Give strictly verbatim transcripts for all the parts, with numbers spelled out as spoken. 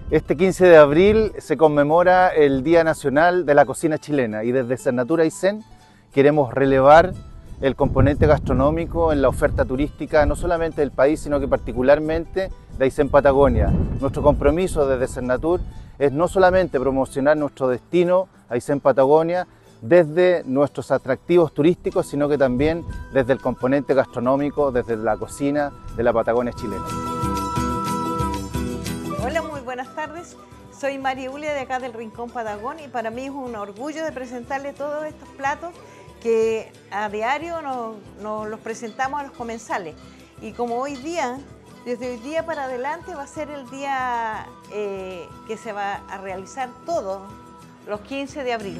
Este quince de abril se conmemora el Día Nacional de la Cocina Chilena y desde Senatur Aysén queremos relevar el componente gastronómico en la oferta turística no solamente del país, sino que particularmente de Aysén Patagonia. Nuestro compromiso desde Senatur es no solamente promocionar nuestro destino, Aysén Patagonia, desde nuestros atractivos turísticos, sino que también desde el componente gastronómico, desde la cocina de la Patagonia chilena. Hola, muy buenas tardes. Soy María Julia de acá del Rincón Patagón y para mí es un orgullo de presentarles todos estos platos que a diario nos, nos los presentamos a los comensales. Y como hoy día, desde hoy día para adelante va a ser el día eh, que se va a realizar todo, los quince de abril.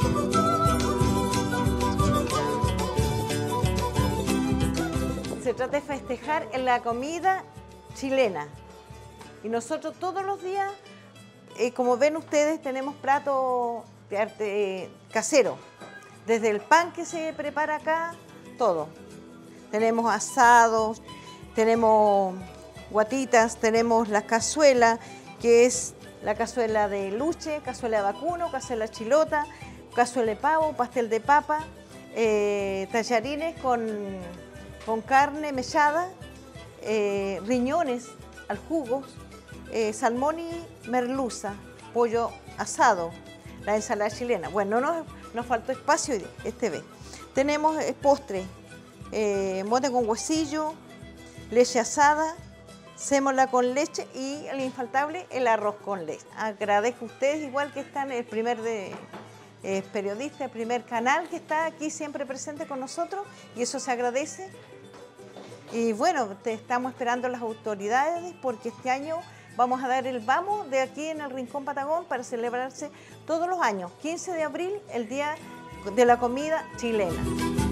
Se trata de festejar en la comida chilena. Y nosotros todos los días, eh, como ven ustedes, tenemos platos de arte, eh, caseros. Desde el pan que se prepara acá, todo. Tenemos asados, tenemos guatitas, tenemos la cazuela, que es la cazuela de luche, cazuela de vacuno, cazuela chilota, cazuela de pavo, pastel de papa, eh, tallarines con, con carne mechada, eh, riñones al jugo, eh, salmón y merluza, pollo asado, la ensalada chilena. Bueno, no nos, nos faltó espacio este vez. Tenemos eh, postre, eh, mote con huesillo, leche asada, sémola con leche y el infaltable, el arroz con leche. Agradezco a ustedes, igual que están el primer de, eh, periodista, el primer canal que está aquí siempre presente con nosotros, y eso se agradece. Y bueno, te estamos esperando las autoridades porque este año vamos a dar el vamos de aquí en el Rincón Patagón para celebrarse todos los años, quince de abril, el Día de la Comida Chilena.